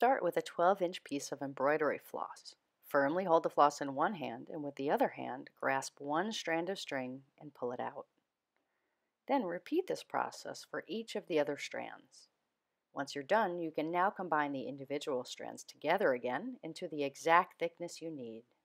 Start with a 12-inch piece of embroidery floss. Firmly hold the floss in one hand and with the other hand grasp one strand of string and pull it out. Then repeat this process for each of the other strands. Once you're done, you can now combine the individual strands together again into the exact thickness you need.